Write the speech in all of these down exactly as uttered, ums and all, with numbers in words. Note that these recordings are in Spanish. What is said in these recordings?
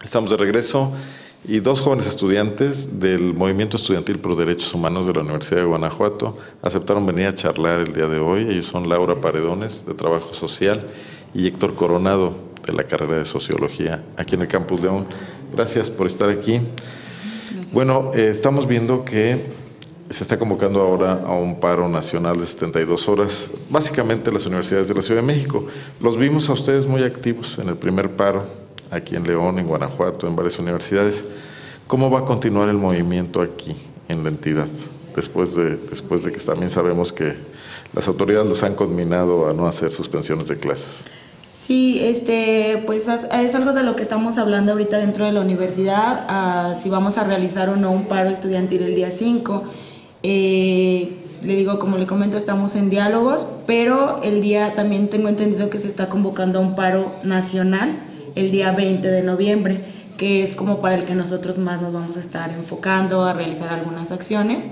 Estamos de regreso y dos jóvenes estudiantes del Movimiento Estudiantil por Derechos Humanos de la Universidad de Guanajuato aceptaron venir a charlar el día de hoy. Ellos son Laura Paredones, de Trabajo Social, y Héctor Coronado, de la carrera de Sociología, aquí en el Campus León. Gracias por estar aquí. Gracias. Bueno, eh, estamos viendo que se está convocando ahora a un paro nacional de setenta y dos horas, básicamente las universidades de la Ciudad de México. Los vimos a ustedes muy activos en el primer paro, aquí en León, en Guanajuato, en varias universidades. ¿Cómo va a continuar el movimiento aquí, en la entidad? Después de, después de que también sabemos que las autoridades los han conminado a no hacer suspensiones de clases. Sí, este, pues es algo de lo que estamos hablando ahorita dentro de la universidad, uh, si vamos a realizar o no un paro estudiantil el día cinco. Eh, le digo, como le comento, estamos en diálogos, pero el día también tengo entendido que se está convocando a un paro nacional el día veinte de noviembre, que es como para el que nosotros más nos vamos a estar enfocando a realizar algunas acciones.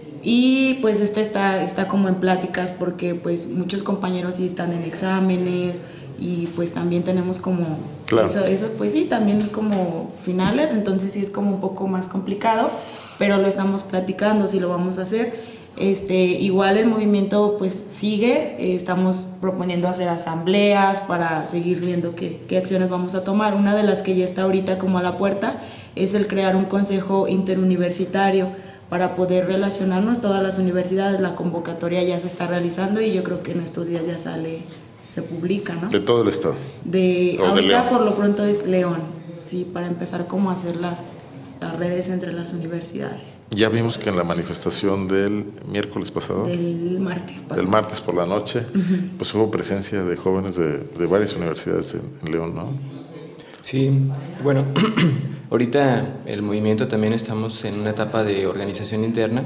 Y pues este está, está como en pláticas porque pues muchos compañeros sí están en exámenes y pues también tenemos como claro. eso, eso, pues sí, también como finales, entonces sí es como un poco más complicado, pero lo estamos platicando si lo vamos a hacer. Este, igual el movimiento pues sigue, eh, estamos proponiendo hacer asambleas para seguir viendo qué, qué acciones vamos a tomar. Una de las que ya está ahorita como a la puerta es el crear un consejo interuniversitario para poder relacionarnos todas las universidades. La convocatoria ya se está realizando y yo creo que en estos días ya sale, se publica, ¿no? De todo el estado. De, o ahorita de por lo pronto es León, sí, para empezar como a hacer las, las redes entre las universidades. Ya vimos que en la manifestación del miércoles pasado, del martes pasado, del martes por la noche, uh-huh. pues hubo presencia de jóvenes de, de varias universidades en, en León, ¿no? Sí, bueno, ahorita el movimiento también estamos en una etapa de organización interna.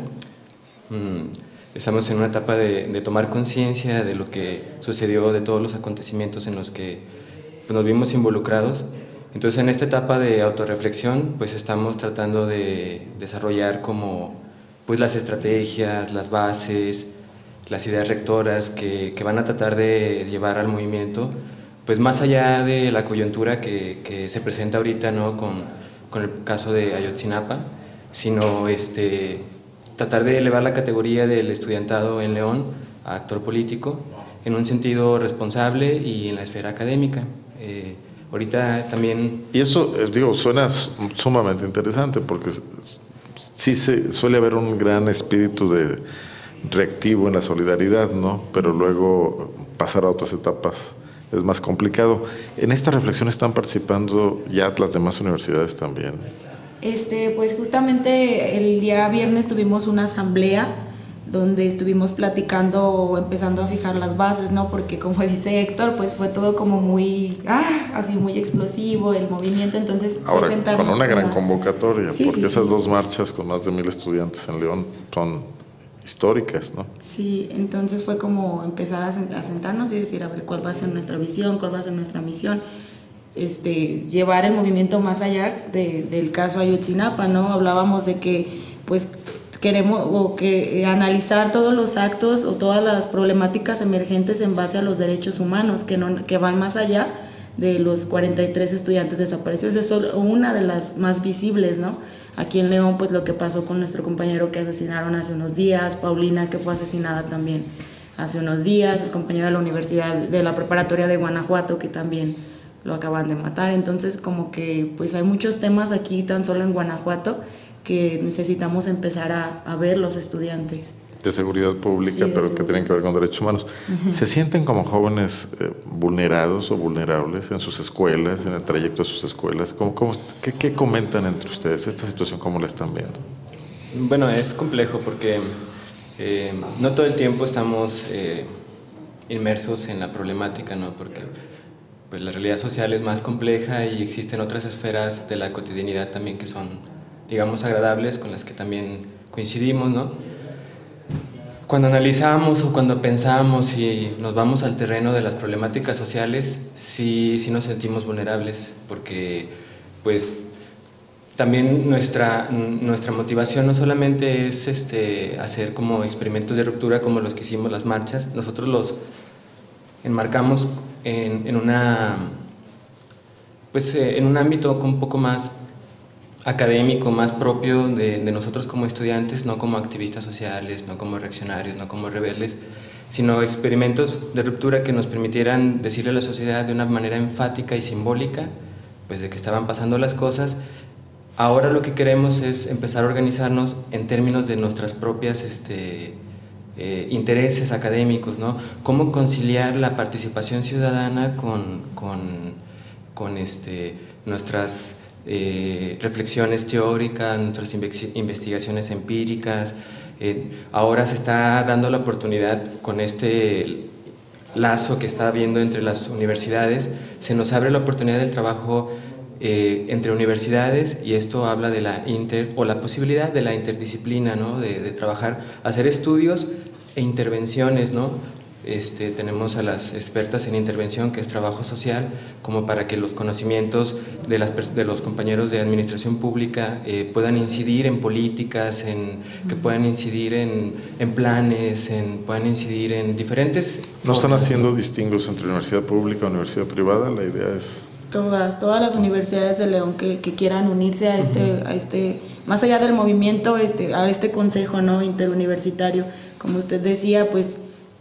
Estamos en una etapa de, de tomar conciencia de lo que sucedió, de todos los acontecimientos en los que pues, nos vimos involucrados. Entonces, en esta etapa de autorreflexión, pues estamos tratando de desarrollar como pues, las estrategias, las bases, las ideas rectoras que, que van a tratar de llevar al movimiento, pues más allá de la coyuntura que, que se presenta ahorita, ¿no? con, con el caso de Ayotzinapa, sino este, tratar de elevar la categoría del estudiantado en León a actor político en un sentido responsable y en la esfera académica. Eh, ahorita también... Y eso, digo, suena sumamente interesante porque sí se, suele haber un gran espíritu de reactivo en la solidaridad, ¿no? Pero luego pasar a otras etapas es más complicado. En esta reflexión están participando ya las demás universidades también. Este, pues justamente el día viernes tuvimos una asamblea donde estuvimos platicando o empezando a fijar las bases, ¿no? Porque como dice Héctor, pues fue todo como muy, ah, así muy explosivo el movimiento, entonces ahora fue con una gran a... convocatoria, sí, porque sí, esas sí. dos marchas con más de mil estudiantes en León son históricas, ¿no? Sí, entonces fue como empezar a sentarnos y decir, a ver, cuál va a ser nuestra visión, cuál va a ser nuestra misión, este, llevar el movimiento más allá de, del caso Ayotzinapa, ¿no? Hablábamos de que, pues, queremos o que eh, analizar todos los actos o todas las problemáticas emergentes en base a los derechos humanos, que, no, que van más allá de los cuarenta y tres estudiantes desaparecidos. Es solo una de las más visibles, ¿no? Aquí en León, pues lo que pasó con nuestro compañero que asesinaron hace unos días, Paulina, que fue asesinada también hace unos días, el compañero de la universidad, de la preparatoria de Guanajuato, que también lo acaban de matar. Entonces, como que pues hay muchos temas aquí tan solo en Guanajuato que necesitamos empezar a, a ver los estudiantes. De seguridad pública, sí, pero seguridad. que tienen que ver con derechos humanos. Uh-huh. ¿Se sienten como jóvenes eh, vulnerados o vulnerables en sus escuelas, en el trayecto de sus escuelas? ¿Cómo, cómo, qué, ¿Qué comentan entre ustedes? ¿Esta situación cómo la están viendo? Bueno, es complejo porque eh, no todo el tiempo estamos eh, inmersos en la problemática, ¿no? Porque pues, la realidad social es más compleja y existen otras esferas de la cotidianidad también que son, digamos, agradables, con las que también coincidimos, ¿no? Cuando analizamos o cuando pensamos y nos vamos al terreno de las problemáticas sociales, sí, sí nos sentimos vulnerables, porque pues también nuestra, nuestra motivación no solamente es este, hacer como experimentos de ruptura como los que hicimos las marchas, nosotros los enmarcamos en, en una pues eh, en un ámbito un poco más académico, más propio de, de nosotros como estudiantes, no como activistas sociales, no como reaccionarios, no como rebeldes, sino experimentos de ruptura que nos permitieran decirle a la sociedad de una manera enfática y simbólica, pues de que estaban pasando las cosas. Ahora lo que queremos es empezar a organizarnos en términos de nuestras propias este, eh, intereses académicos, ¿no? Cómo conciliar la participación ciudadana con, con, con este, nuestras eh, reflexiones teóricas, nuestras investigaciones empíricas. Eh, ahora se está dando la oportunidad con este lazo que está habiendo entre las universidades, se nos abre la oportunidad del trabajo eh, entre universidades, y esto habla de la inter, o la posibilidad de la interdisciplina, ¿no? de, de trabajar, hacer estudios e intervenciones, ¿no? Este, tenemos a las expertas en intervención, que es trabajo social, como para que los conocimientos de, las, de los compañeros de administración pública eh, puedan incidir en políticas, en, que puedan incidir en, en planes, en, puedan incidir en diferentes... ¿No están haciendo distingos entre universidad pública y universidad privada? La idea es... Todas, todas las universidades de León que, que quieran unirse a este, uh-huh. a este, más allá del movimiento, este, a este consejo, ¿no? interuniversitario, como usted decía, pues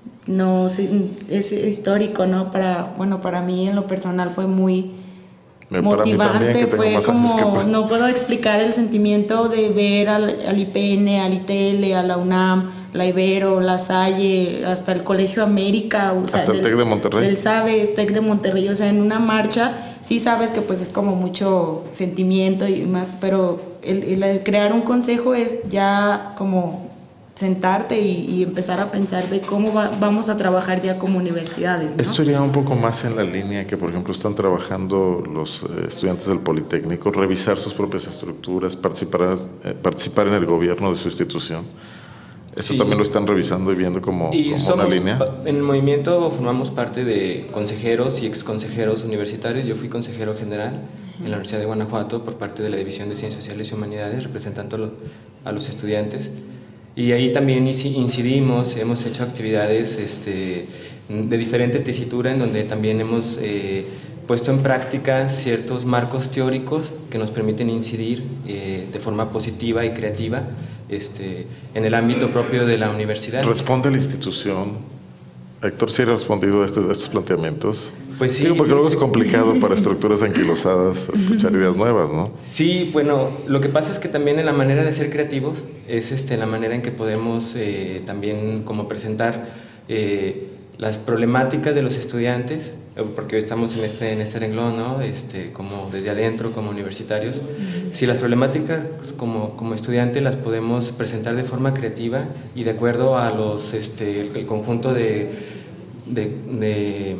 no es histórico, ¿no? Para, bueno, para mí en lo personal fue muy para motivante, fue como, no puedo explicar el sentimiento de ver al, al I P N, al I T L, a la UNAM, la Ibero, la Salle, hasta el Colegio América, o sea, hasta el del, TEC de Monterrey. Del SABES, TEC de Monterrey, o sea, en una marcha, sí sabes que pues es como mucho sentimiento y más, pero el, el, el crear un consejo es ya como sentarte y, y empezar a pensar de cómo va, vamos a trabajar ya como universidades, ¿no? Esto iría un poco más en la línea que, por ejemplo, están trabajando los eh, estudiantes del Politécnico, revisar sus propias estructuras, participar, eh, participar en el gobierno de su institución. ¿Eso sí, también lo están revisando y viendo como, y como somos, una línea? En el movimiento formamos parte de consejeros y exconsejeros universitarios. Yo fui consejero general en la Universidad de Guanajuato por parte de la División de Ciencias Sociales y Humanidades, representando a, lo, a los estudiantes. Y ahí también incidimos, hemos hecho actividades este, de diferente tesitura, en donde también hemos eh, puesto en práctica ciertos marcos teóricos que nos permiten incidir eh, de forma positiva y creativa este, en el ámbito propio de la universidad. ¿Responde la institución? Héctor, ¿sí ha respondido a estos, a estos planteamientos? Pues sí. Digo, porque luego es complicado para estructuras anquilosadas escuchar ideas nuevas, ¿no? Sí, bueno, lo que pasa es que también en la manera de ser creativos es este, la manera en que podemos eh, también como presentar eh, las problemáticas de los estudiantes, porque hoy estamos en este, en este renglón, ¿no? Este, como desde adentro, como universitarios. Si las problemáticas como, como estudiante las podemos presentar de forma creativa y de acuerdo a los, este, el, el conjunto de, de, de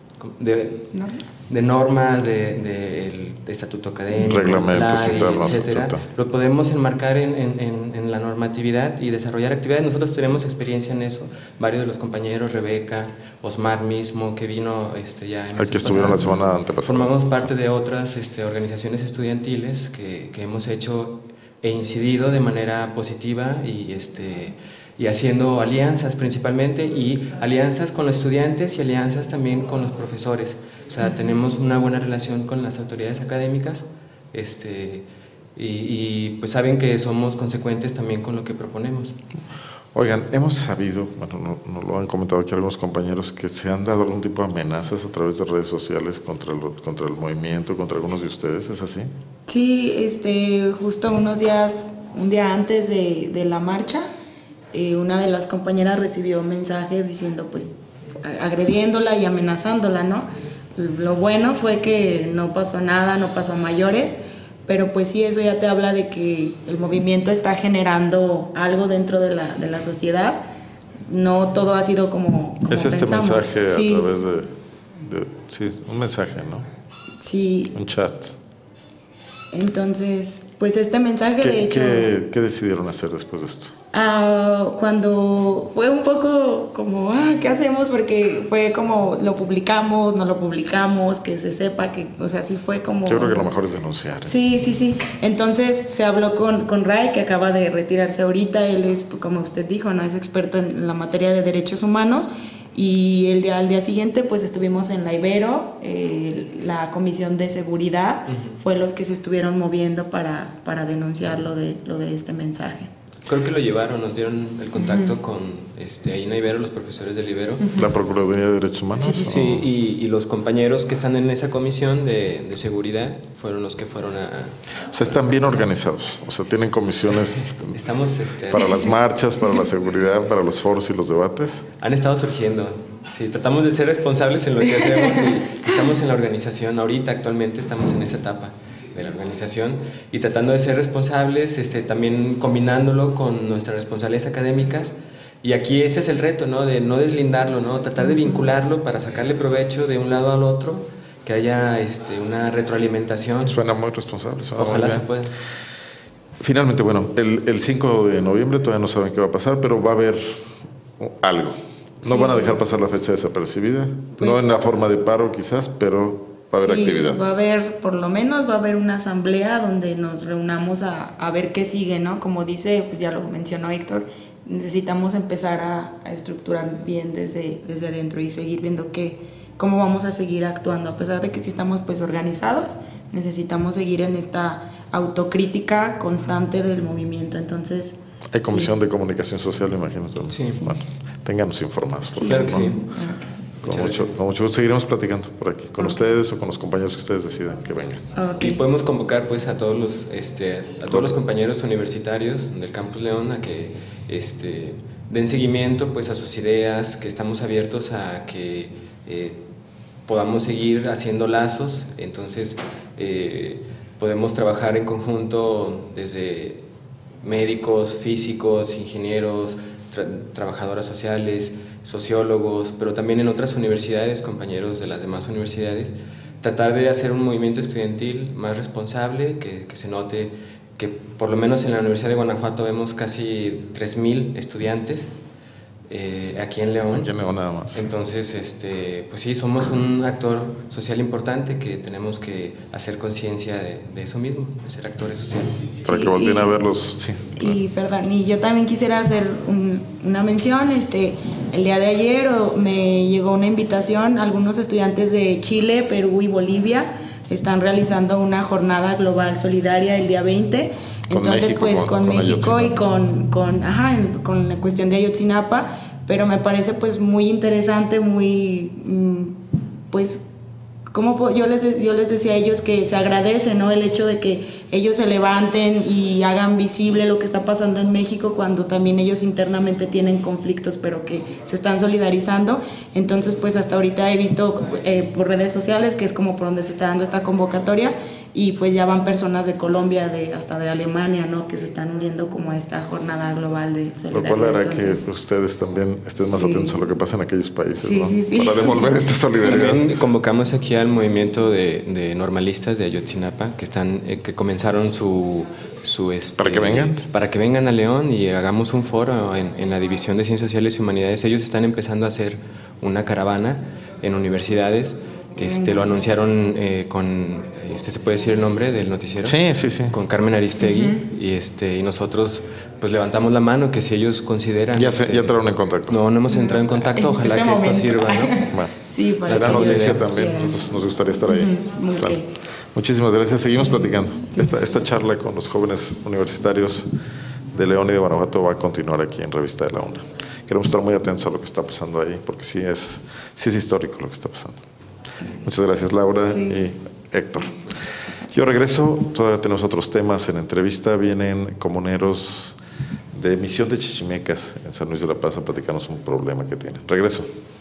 De normas, de, normas, de, de, de estatuto académico, reglamentos ley, internos, etcétera, etcétera. Lo podemos enmarcar en, en, en la normatividad y desarrollar actividades. Nosotros tenemos experiencia en eso, varios de los compañeros, Rebeca, Osmar mismo, que vino este, ya en aquí estuvieron la semana antepasada. Formamos parte de otras este, organizaciones estudiantiles que, que hemos hecho e incidido de manera positiva y este y haciendo alianzas principalmente, y alianzas con los estudiantes y alianzas también con los profesores. O sea, tenemos una buena relación con las autoridades académicas este, y, y pues saben que somos consecuentes también con lo que proponemos. Oigan, hemos sabido, bueno, nos no lo han comentado aquí algunos compañeros, que se han dado algún tipo de amenazas a través de redes sociales contra el, contra el movimiento, contra algunos de ustedes, ¿es así? Sí, este, justo unos días, un día antes de, de la marcha, Eh, una de las compañeras recibió mensajes diciendo, pues, agrediéndola y amenazándola, ¿no? Lo bueno fue que no pasó nada, no pasó a mayores, pero pues sí, eso ya te habla de que el movimiento está generando algo dentro de la, de la sociedad. No todo ha sido como, como es este pensamos. mensaje sí. a través de, de, sí, un mensaje, ¿no? Sí. Un chat. Entonces, pues este mensaje ¿Qué, de hecho... ¿qué, ¿Qué decidieron hacer después de esto? Uh, cuando fue un poco como, ah, ¿qué hacemos? Porque fue como, lo publicamos, no lo publicamos, que se sepa, que, o sea, sí fue como... Yo creo que lo mejor es denunciar. ¿eh? Sí, sí, sí. Entonces se habló con, con Ray, que acaba de retirarse ahorita, él es, como usted dijo, no es experto en la materia de derechos humanos, Y el día, al día siguiente pues estuvimos en la Ibero, eh, la Comisión de Seguridad uh-huh. fue los que se estuvieron moviendo para, para denunciar lo de, lo de este mensaje. Creo que lo llevaron, nos dieron el contacto uh-huh. con este, ahí en Ibero, los profesores del Ibero. Uh-huh. ¿La Procuraduría de Derechos Humanos? Sí, sí, sí. sí y, y los compañeros que están en esa comisión de, de seguridad fueron los que fueron a... O sea, están bien organizados, o sea, tienen comisiones Estamos, este, para las marchas, para la seguridad, para los foros y los debates. Han estado surgiendo, sí, tratamos de ser responsables en lo que hacemos y estamos en la organización, ahorita actualmente estamos en esa etapa de la organización y tratando de ser responsables, este, también combinándolo con nuestras responsabilidades académicas y aquí ese es el reto, ¿no? De no deslindarlo, ¿no? Tratar de vincularlo para sacarle provecho de un lado al otro, que haya este, una retroalimentación. Suena muy responsable. Suena Ojalá muy se pueda. Finalmente, bueno, el, el cinco de noviembre todavía no saben qué va a pasar, pero va a haber algo. No sí. van a dejar pasar la fecha desapercibida, pues, no en la forma de paro quizás, pero va a haber sí, actividad. Va a haber, por lo menos va a haber una asamblea donde nos reunamos a, a ver qué sigue, ¿no? Como dice, pues ya lo mencionó Héctor, necesitamos empezar a, a estructurar bien desde, desde dentro y seguir viendo qué, cómo vamos a seguir actuando. A pesar de que sí estamos pues organizados, necesitamos seguir en esta autocrítica constante del movimiento. Entonces... Hay comisión sí. de comunicación social, imagino. Sí, sí. Bueno, ténganos informados. Sí, claro que sí. Claro que sí. Con mucho, con mucho gusto seguiremos platicando por aquí, con okay. ustedes o con los compañeros que ustedes decidan que vengan. Okay. Y podemos convocar pues a todos los, este, a todos los compañeros universitarios del Campus León a que este, den seguimiento pues a sus ideas, que estamos abiertos a que eh, podamos seguir haciendo lazos, entonces eh, podemos trabajar en conjunto desde médicos, físicos, ingenieros, tra trabajadoras sociales, sociólogos, pero también en otras universidades, compañeros de las demás universidades, tratar de hacer un movimiento estudiantil más responsable, que, que se note que por lo menos en la Universidad de Guanajuato vemos casi tres mil estudiantes, eh, aquí en León. Aquí en León nada más. Entonces, este, pues sí, somos un actor social importante que tenemos que hacer conciencia de, de eso mismo, de ser actores sociales. Para sí, que volteen y, a verlos, sí. Claro. Y perdón, y yo también quisiera hacer un, una mención, este, el día de ayer me llegó una invitación, algunos estudiantes de Chile, Perú y Bolivia están realizando una jornada global solidaria el día veinte. Entonces, México, pues con, con, con México y con, con, ajá, con la cuestión de Ayotzinapa, pero me parece pues muy interesante, muy, pues, como yo les, yo les decía a ellos que se agradece, ¿no? El hecho de que ellos se levanten y hagan visible lo que está pasando en México cuando también ellos internamente tienen conflictos, pero que se están solidarizando. Entonces, pues hasta ahorita he visto eh, por redes sociales, que es como por donde se está dando esta convocatoria, y pues ya van personas de Colombia, de hasta de Alemania, ¿no? Que se están uniendo como a esta jornada global de solidaridad. Lo cual hará Entonces, que ustedes también estén más sí. atentos a lo que pasa en aquellos países, sí, ¿no? Sí, sí. Para devolver esta solidaridad. También convocamos aquí al movimiento de, de normalistas de Ayotzinapa, que están, eh, que comenzaron su, su este, para que vengan, para que vengan a León y hagamos un foro en, en la División de Ciencias Sociales y Humanidades. Ellos están empezando a hacer una caravana en universidades. Este, lo anunciaron eh, con, este, ¿se puede decir el nombre del noticiero? Sí, sí, sí. Con Carmen Aristegui, uh-huh. y, este, y nosotros pues levantamos la mano que si ellos consideran... Ya, se, este, ya entraron en contacto. No, no hemos entrado en contacto, ojalá este que momento. esto sirva, ¿no? Bueno, sí, para será noticia también, quieran. nosotros nos gustaría estar ahí. Uh-huh. Muy claro. bien. Muchísimas gracias, seguimos platicando. Sí. Esta, esta charla con los jóvenes universitarios de León y de Guanajuato va a continuar aquí en Revista de la UNA. Queremos estar muy atentos a lo que está pasando ahí, porque sí es, sí es histórico lo que está pasando. Muchas gracias, Laura sí. y Héctor. Yo regreso, todavía tenemos otros temas en entrevista. Vienen comuneros de Misión de Chichimecas en San Luis de la Paz a platicarnos un problema que tienen. Regreso.